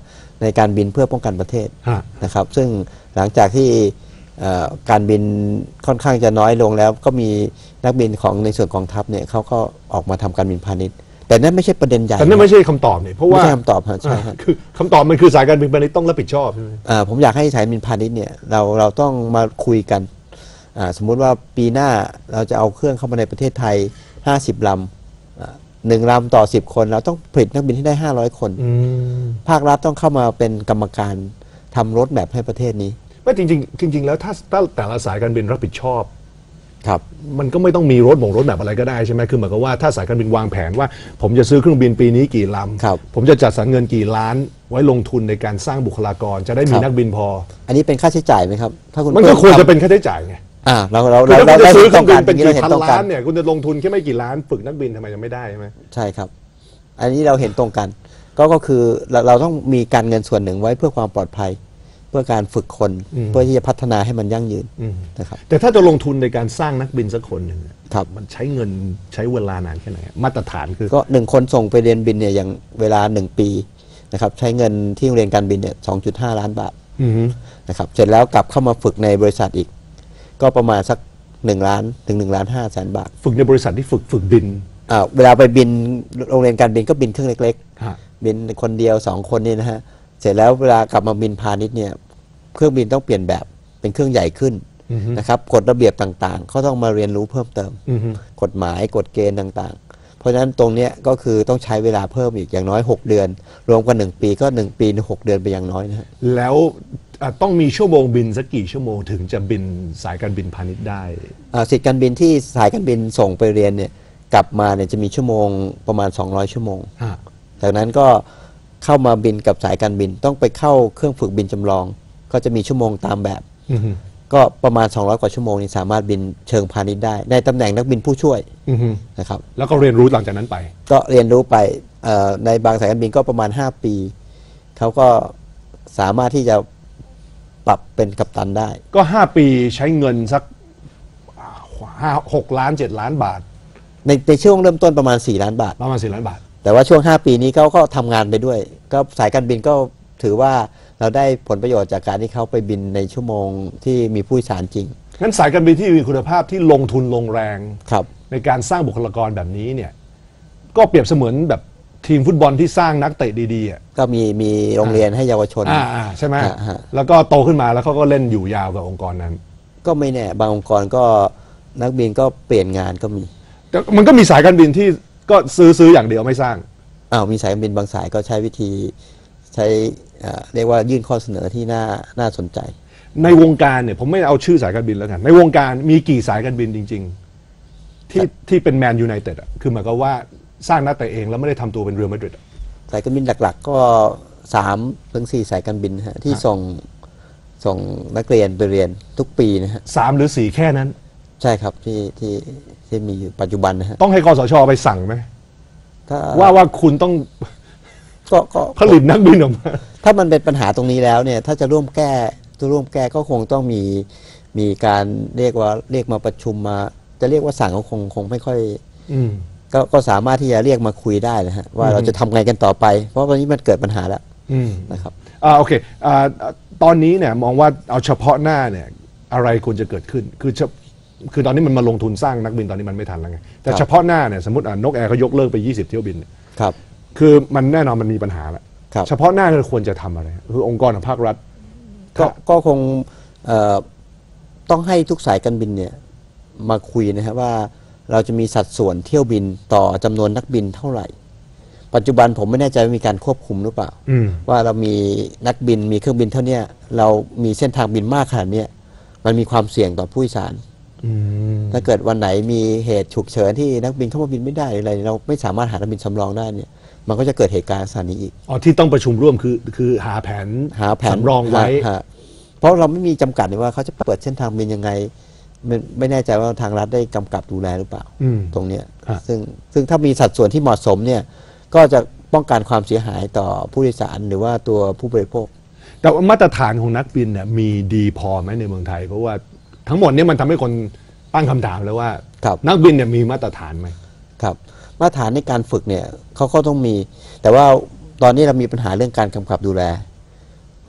ในการบินเพื่อป้องกันประเทศฮะนะครับซึ่งหลังจากที่เอ่อการบินค่อนข้างจะน้อยลงแล้วก็มีนักบินของในส่วนกองทัพเนี่ยเขาก็ออกมาทำการบินพาณิชย์แต่นั่นไม่ใช่ประเด็นใหญ่แต่นั่นไม่ใช่คำตอบนี่เพราะไม่ว่าใช่คำตอบฮะใช่ครับคือคำตอบมันคือสายการบินพาณิชย์ต้องรับผิดชอบใช่ไหมอ่าผมอยากให้สายการบินพาณิชย์เนี่ยเราเราต้องมาคุยกันอ่าสมมุติว่าปีหน้าเราจะเอาเครื่องเข้ามาในประเทศไทยห้าสิบลำอ่าหนึ่งลำต่อสิบคนเราต้องผลิตนักบินให้ได้ห้าร้อยคนอืมภาครัฐต้องเข้ามาเป็นกรรมการทำรถแมพให้ประเทศนี้ไม่จริงๆจริง ๆ แล้วถ้าถ้าแต่ละสายการบินรับผิดชอบครับมันก็ไม่ต้องมีรถหมงรถแบบอะไรก็ได้ใช่ไหมคือหมายความว่าถ้าสายการบินวางแผนว่า ผมจะซื้อเครื่องบินปีนี้กี่ลครับำผมจะจัดสรรเงินกี่ล้าน ไว้ลงทุนในการสร้างบุคลากรจะได้มีครับนักบินพออันนี้เป็นค่าใช้จ่ายไหมครับถ้าคุณมันก็ควรจะพิ่เป็นค่าใช้จ่ายไงอ่าเราเราคือเราถ้าคุณจะซื้อเครื่องบินตเป็นรงกี่ห็พันตรงกัล้านเนี่ยคุณจะลงทุนแค่ไม่กี่ล้านฝึกนักบินทำไมจะไม่ได้ใช่ไหมใช่ครับ อันนี้เราเห็นตรงกัน ก็ก็คือเราเราต้องมีการเงินส่วนหนึ่งไว้เพื่อความปลอดภัย เพื่อการฝึกคน เพื่อที่จะพัฒนาให้มันยั่งยืนอืมนะครับแต่ถ้าจะลงทุนในการสร้างนักบินสักคนหนึ่งเนี่ยครับมันใช้เงินใช้เวลานานแค่ไหนมาตรฐานคือก็หนึ่งคนส่งไปเรียนบินเนี่ยอย่างเวลาหนึ่งปีนะครับใช้เงินที่โรงเรียนการบินเนี่ยสองจุดห้าล้านบาทอือฮึนะครับเสร็จแล้วกลับเข้ามาฝึกในบริษัทอีก ก็ประมาณสักหนึ่งล้านถึงหนึ่งล้านห้าแสนบาทฝึกในบริษัทที่ฝึกฝึกบินอ่าเวลาไปบินโรงเรียนการบินก็บินเครื่องเล็กฮะๆ บินคนเดียวสองคนนี่นะฮะเสร็จแล้วเวลากลับมาบินพาณิชย์เนี่ยเครื่องบินต้องเปลี่ยนแบบเป็นเครื่องใหญ่ขึ้นอือฮึนะครับกฎระเบียบต่างๆเขาต้องมาเรียนรู้เพิ่มเติมอือฮึกฎหมายกฎเกณฑ์ต่างๆ เพราะฉะนั้นตรงเนี้ยก็คือต้องใช้เวลาเพิ่มอีกอย่างน้อยหกเดือน รวมกันหนึ่งปีก็หนึ่งปีหกเดือนไปอย่างน้อยนะฮะแล้วอ่ะต้องมีชั่วโมงบินสักกี่ชั่วโมงถึงจะบินสายการบินพาณิชย์ได้อ่าสิทธิการบินที่สายการบินส่งไปเรียนเนี่ยกลับมาเนี่ยจะมีชั่วโมงประมาณสองร้อยชั่วโมงฮะจากนั้นก็เข้ามาบินกับสายการบินต้องไปเข้าเครื่องฝึกบินจำลอง ก็จะมีชั่วโมงตามแบบอือฮึก็ประมาณสองร้อยกว่าชั่วโมงนี่สามารถบินเชิงพาณิชย์ได้ในตำแหน่งนักบินผู้ช่วยอือฮึนะครับแล้วก็เรียนรู้หลังจากนั้นไปก็เรียนรู้ไปเอ่อในบางสายการบินก็ประมาณห้าปีเขาก็สามารถที่จะปรับเป็นกัปตันได้ก็ห้าปีใช้เงินสักห้าหกล้านเจ็ดล้านบาทในในช่วงเริ่มต้นประมาณสี่ล้านบาทประมาณสี่ล้านบาทแต่ว่าช่วงห้าปีนี้เขาก็ทำงานไปด้วย ก็สายการบินก็ถือว่าเราได้ผลประโยชน์จากการที่เขาไปบินในชั่วโมงที่มีผู้โดยสารจริงงั้นสายการบินที่มีคุณภาพที่ลงทุนลงแรงครับในการสร้างบุคลากรแบบนี้เนี่ยก็เปรียบเสมือนแบบทีมฟุตบอลที่สร้างนักเตะดีๆอ่ะก็มีมีโรงเรียนให้เยาวชนอ่าอ่าใช่ไหมฮะฮะแล้วก็โตขึ้นมาแล้วเขาก็เล่นอยู่ยาวกับองค์กรนั้นก็ไม่แน่บางองค์กรก็นักบินก็เปลี่ยนงานก็มีแต่มันก็มีสายการบินที่ก็ซื้อซื้ออย่างเดียวไม่สร้างอ้าวมีสายการบินบางสายก็ใช้วิธีใช้เอ่อเรียกว่ายื่นข้อเสนอที่น่าน่าสนใจในวงการเนี่ยผมไม่เอาชื่อสายการบินแล้วกันในวงการมีกี่สายการบินจริง ๆ ที่ที่เป็นแมนยูไนเต็ดอ่ะคือหมายความว่าสร้างนักเตะเองแล้วไม่ได้ทำตัวเป็นเรอัลมาดริดอะสายการบินหลักๆ ก็สามถึงสี่สายการบินนะฮะที่ส่งส่งนักเรียนไปเรียนทุกปีนะฮะสามหรือสี่แค่นั้นใช่ครับที่ที่ที่มีอยู่ปัจจุบันนะฮะต้องให้คสชไปสั่งไหมถ้าว่าว่าคุณต้องก็ก็ผลิตนักบินออกมาถ้ามันเป็นปัญหาตรงนี้แล้วเนี่ยถ้าจะร่วมแก้จะร่วมแก้ก็คงต้องมีมีการเรียกว่าเรียกมาประชุมมา จะเรียกว่าสั่งก็คงคงไม่ค่อยอืมก็ก็สามารถที่จะเรียกมาคุยได้นะฮะว่าเราจะทำไงกันต่อไป เพราะวันนี้มันเกิดปัญหาแล้วอืมนะครับอ่าโอเคอ่าตอนนี้เนี่ยมองว่าเอาเฉพาะหน้าเนี่ยอะไรควรจะเกิดขึ้นคือเฉคือตอนนี้มันมาลงทุนสร้างนักบินตอนนี้มันไม่ทันแล้วไงแต่ครับเฉพาะหน้าเนี่ยสมมติอ่านกแอร์เขายกเลิกไปยี่สิบเที่ยวบินเนี่ยครับคือมันแน่นอนมันมีปัญหาแล้วครับเฉพาะหน้าเราควรจะทำอะไรคือองค์กรของภาครัฐก็ก็คงเอ่อต้องให้ทุกสายการบินเนี่ยมาคุยนะครับว่าเราจะมีสัดส่วนเที่ยวบินต่อจำนวนนักบินเท่าไหร่ ปัจจุบันผมไม่แน่ใจว่ามีการควบคุมหรือเปล่าอืมว่าเรามีนักบินมีเครื่องบินเท่าเนี้ยเรามีเส้นทางบินมากขนาดเนี้ยมันมีความเสี่ยงต่อผู้โดยสารอืมถ้าเกิดวันไหนมีเหตุฉุกเฉินที่นักบินเข้ามาบินไม่ได้หรืออะไรเราไม่สามารถหานักบินสำรองได้เนี่ยมันก็จะเกิดเหตุการณ์ลักษณะนี้อีกอ๋อที่ต้องประชุมร่วมคือคือหาแผนหาแผนสำรองไว้ฮะฮะเพราะเราไม่มีจำกัดเลยว่าเขาจะเปิดเส้นทางบินยังไงไม่ไม่แน่ใจว่าทางรัฐได้กำกับดูแลหรือเปล่าอืมตรงเนี้ยฮะซึ่งซึ่งถ้ามีสัดส่วนที่เหมาะสมเนี่ยก็จะป้องกันความเสียหายต่อผู้โดยสารหรือว่าตัวผู้บริโภคแต่ว่ามาตรฐานของนักบินเนี่ยมีดีพอไหมในเมืองไทย เพราะว่าทั้งหมดเนี่ยมันทำให้คนตั้งคำถามเลยว่าครับนักบินเนี่ยมีมาตรฐานไหมครับมาตรฐานในการฝึกเนี่ยเขาก็ต้องมี แต่ว่าตอนนี้เรามีปัญหาเรื่องการกำกับดูแล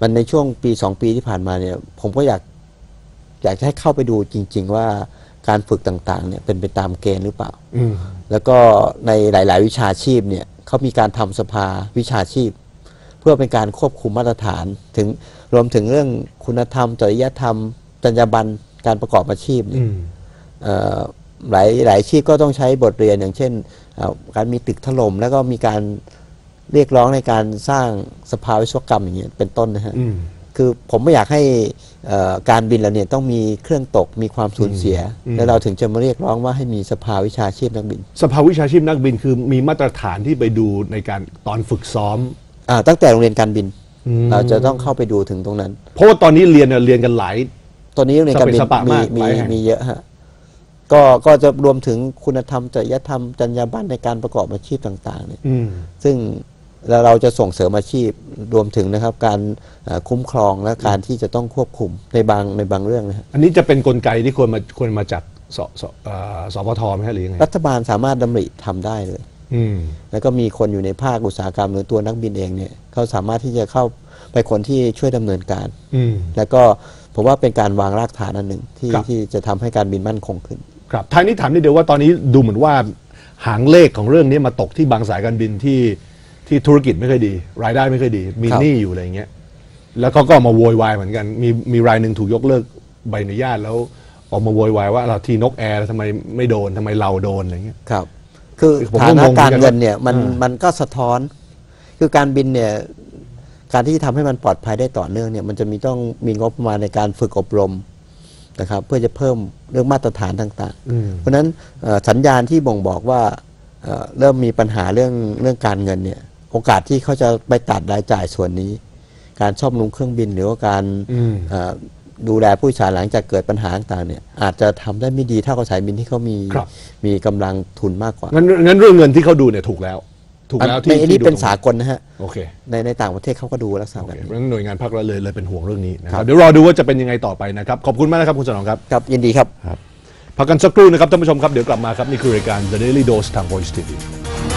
มันในช่วงปีสองปีที่ผ่านมาเนี่ยผมก็อยากอยากจะให้เข้าไปดูจริงๆว่าการฝึกต่างๆเนี่ยเป็นไปตามเกณฑ์หรือเปล่าแล้วก็ในหลายๆวิชาชีพเนี่ยเขามีการทำสภาวิชาชีพเพื่อเป็นการควบคุมมาตรฐานถึงรวมถึงเรื่องคุณธรรมจริยธรรมจรรยาบรรณการประกอบอาชีพเนี่ยหลายหลายอาชีพก็ต้องใช้บทเรียนอย่างเช่นการมีตึกถล่มแล้วก็มีการเรียกร้องในการสร้างสภาวิศวกรรมอย่างเงี้ยเป็นต้นนะฮะคือผมไม่อยากให้การบินเราเนี่ยต้องมีเครื่องตกมีความสูญเสียแล้วเราถึงจะมาเรียกร้องว่าให้มีสภาวิชาชีพนักบินสภาวิชาชีพนักบินคือมีมาตรฐานที่ไปดูในการตอนฝึกซ้อมอ่าตั้งแต่โรงเรียนการบินเราจะต้องเข้าไปดูถึงตรงนั้นเพราะว่าตอนนี้เรียนเรียนกันหลายตอนนี้โรงเรียนการบินมีมีมีเยอะฮะก็ก็จะรวมถึงคุณธรรมจริยธรรมจรรยาบรรณในการประกอบอาชีพต่างๆเนี่ยซึ่งเราจะส่งเสริมอาชีพรวมถึงนะครับการคุ้มครองและการที่จะต้องควบคุมในบางในบางเรื่องนะอันนี้จะเป็นกลไกที่ควรมาควรมาจากสสสพทไหมหรือยังไงรัฐบาลสามารถดำริทำได้เลยแล้วก็มีคนอยู่ในภาคอุตสาหกรรมหรือตัวนักบินเองเนี่ยเขาสามารถที่จะเข้าไปคนที่ช่วยดำเนินการแล้วก็ผมว่าเป็นการวางรากฐานอันหนึ่งที่ที่จะทำให้การบินมั่นคงขึ้นครับท้ายนี้ถามนิดเดียวว่าตอนนี้ดูเหมือนว่าหางเลขของเรื่องนี้มาตกที่บางสายการบินที่ที่ธุรกิจไม่ค่อยดีรายได้ไม่ค่อยดีมีหนี้อยู่อะไรเงี้ยแล้วเขาก็มาโวยวายเหมือนกันมีมีรายหนึ่งถูกยกเลิกใบอนุญาตแล้วออกมาโวยวายว่าเราที่นกแอร์ทำไมไม่โดนทำไมเราโดนอะไรเงี้ยครับคือฐานะการเงินเนี่ยมันมันก็สะท้อนคือการบินเนี่ยการที่ทำให้มันปลอดภัยได้ต่อเนื่องเนี่ยมันจะมีต้องมีงบประมาณในการฝึกอบรมนะครับเพื่อจะเพิ่มเรื่องมาตรฐานต่างๆเพราะฉะนั้นสัญญาณที่บ่งบอกว่าเริ่มมีปัญหาเรื่องเรื่องการเงินเนี่ยโอกาสที่เขาจะไปตัดรายจ่ายส่วนนี้การซ่อมบำรุงเครื่องบินหรือว่าการดูแลผู้โดยสารหลังจากเกิดปัญหาต่างๆเนี่ยอาจจะทำได้ไม่ดีเท่ากับสายบินที่เขามีมีกำลังทุนมากกว่างั้นงั้นเรื่องเงินที่เขาดูเนี่ยถูกแล้วถูกแล้วที่อันนี้เป็นสากลนะฮะโอเคในในต่างประเทศเขาก็ดูลักษณะแบบนี้หน่วยงานภาครัฐเลยเลยเป็นห่วงเรื่องนี้นะครับเดี๋ยวรอดูว่าจะเป็นยังไงต่อไปนะครับขอบคุณมากนะครับคุณสนองครับครับยินดีครับพักกันสักครู่นะครับท่านผู้ชมครับเดี๋ยวกลับมาครับนี่คือรายการ The Daily Dose ทาง Voice ที วี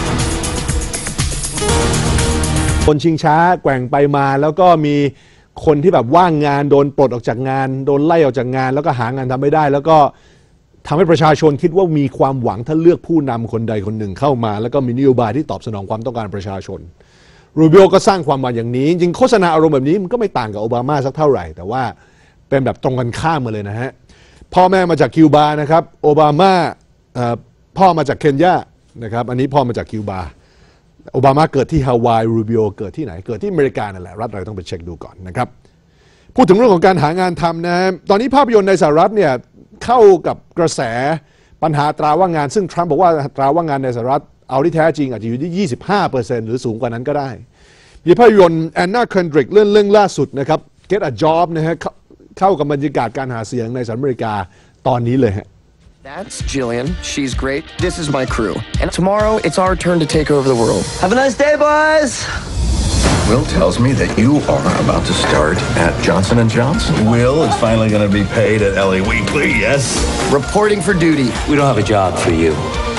คนชิงช้าแกว่งไปมาแล้วก็มีคนที่แบบว่างงานโดนปลดออกจากงานโดนไล่ออกจากงานแล้วก็หางานทำไม่ได้แล้วก็ทำให้ประชาชนคิดว่ามีความหวังถ้าเลือกผู้นำคนใดคนหนึ่งเข้ามาแล้วก็มีนโยบายที่ตอบสนองความต้องการประชาชนรูบิโอก็สร้างความหวังอย่างนี้จริงโฆษณาอารมณ์แบบนี้มันก็ไม่ต่างกับโอบามาสักเท่าไหร่แต่ว่าเป็นแบบตรงกันข้ามมาเลยนะฮะพ่อแม่มาจากคิวบานะครับโอบามาพ่อมาจากเคนยานะครับอันนี้พ่อมาจากคิวบาโอบามาเกิดที่ฮาวายรูบิโอเกิดที่ไหนเกิดที่อเมริกานั่นแหละรัฐอะไรต้องไปเช็คดูก่อนนะครับพูดถึงเรื่องของการหางานทำนะตอนนี้ภาพยนตร์ในสหรัฐเนี่ยเข้ากับกระแสปัญหาตราว่างงานซึ่งทรัมป์บอกว่าตราว่างงานในสหรัฐเอาที่แท้จริงอาจจะอยู่ที่ ยี่สิบห้าเปอร์เซ็นต์ หรือสูงกว่านั้นก็ได้มีภาพยนตร์แอนนา เคนดริกเรื่องเรื่องล่าสุดนะครับ Get a Job นะฮะเข้ากับบรรยากาศการหาเสียงในสหรัฐอเมริกาตอนนี้เลยฮะ That's Jillian. She's great. This is my crew. And tomorrow, it's our turn to take over the world. Have a nice day, boys! Will tells me that you are about to start at Johnson and Johnson. Will is finally going to be paid at L A Weekly, yes? Reporting for duty. We don't have a job for you.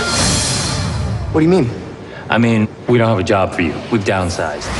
What do you mean? I mean, we don't have a job for you. We've downsized.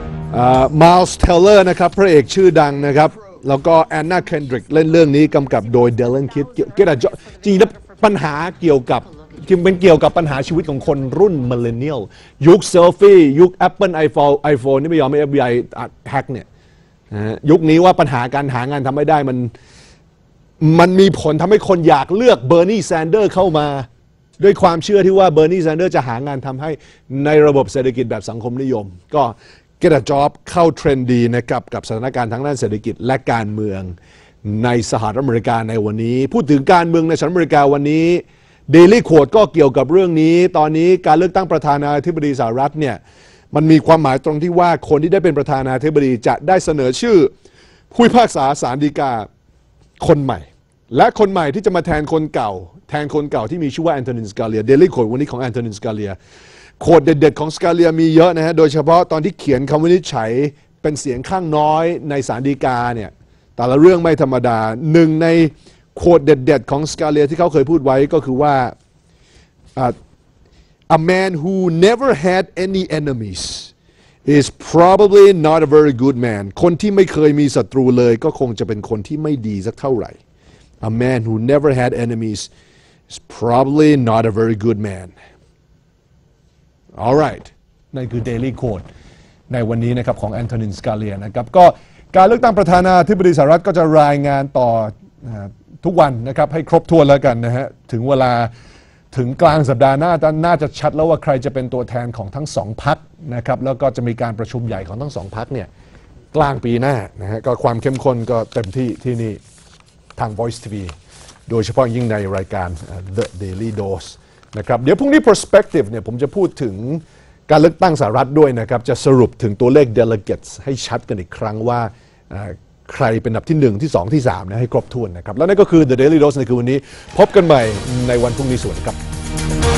Miles Teller นะครับพระเอกชื่อดังนะครับแล้วก็แอนนา เคนดริกเล่นเรื่องนี้กำกับโดยเดลันคิดเกี่ยวกับจริงๆแล้วปัญหาเกี่ยวกับจริงเป็นเกี่ยวกับปัญหาชีวิตของคนรุ่นมิลเลนเนียลยุคเซลฟี่ยุค Apple iPhone iPhone นี่ไม่ยอมให้ เอฟ บี ไอ แฮกเนี่ยยุคนี้ว่าปัญหาการหางานทำไม่ได้มันมันมีผลทำให้คนอยากเลือกเบอร์นีแซนเดอร์เข้ามาด้วยความเชื่อที่ว่าเบอร์นีแซนเดอร์จะหางานทำให้ในระบบเศรษฐกิจแบบสังคมนิยมก็Get a Job เข้าเทรนด์ดีนะครับกับสถานการณ์ทางด้านเศรษฐกิจและการเมืองในสหรัฐอเมริกาในวันนี้พูดถึงการเมืองในสหรัฐอเมริกาวันนี้ Daily Quote ก็เกี่ยวกับเรื่องนี้ตอนนี้การเลือกตั้งประธานาธิบดีสหรัฐเนี่ยมันมีความหมายตรงที่ว่าคนที่ได้เป็นประธานาธิบดีจะได้เสนอชื่อผู้พิพากษาศาลฎีกาคนใหม่และคนใหม่ที่จะมาแทนคนเก่าแทนคนเก่าที่มีชื่อว่าแอนโทนิน สกาเลีย Daily Quote วันนี้ของแอนโทนิน สกาเลียโคดเด็ดๆของสกาเลียมีเยอะนะฮะโดยเฉพาะตอนที่เขียนคำวินิจฉัยเป็นเสียงข้างน้อยในศาลฎีกาเนี่ยแต่ละเรื่องไม่ธรรมดาหนึ่งในโคดเด็ดๆของสกาเลียที่เขาเคยพูดไว้ก็คือว่า uh, a man who never had any enemies is probably not a very good man คนที่ไม่เคยมีศัตรูเลยก็คงจะเป็นคนที่ไม่ดีสักเท่าไหร่ a man who never had enemies is probably not a very good man alright นั่นคือ Daily Quote ในวันนี้นะครับของแอนโทนิน สกาเลียนะครับก็การเลือกตั้งประธานาธิบดีสหรัฐก็จะรายงานต่อทุกวันนะครับให้ครบถ้วนแล้วกันนะฮะถึงเวลาถึงกลางสัปดาห์หน้าน่าจะชัดแล้วว่าใครจะเป็นตัวแทนของทั้งสองพรรคนะครับแล้วก็จะมีการประชุมใหญ่ของทั้งสองพรรคเนี่ยกลางปีหน้านะฮะก็ความเข้มข้นก็เต็มที่ที่นี่ทาง Voice ที วี โดยเฉพาะยิ่งในรายการ The Daily Dose นะครับเดี๋ยวพรุ่งนี้ Perspective เนี่ยผมจะพูดถึงการเลือกตั้งสหรัฐด้วยนะครับจะสรุปถึงตัวเลข Delegates ให้ชัดกันอีกครั้งว่าใครเป็นอันดับที่หนึ่งที่สองที่สามนะให้ครบถ้วนนะครับแล้วนั่นก็คือ The Daily Dose ในคืนวันนี้พบกันใหม่ในวันพรุ่งนี้สวัสดีครับ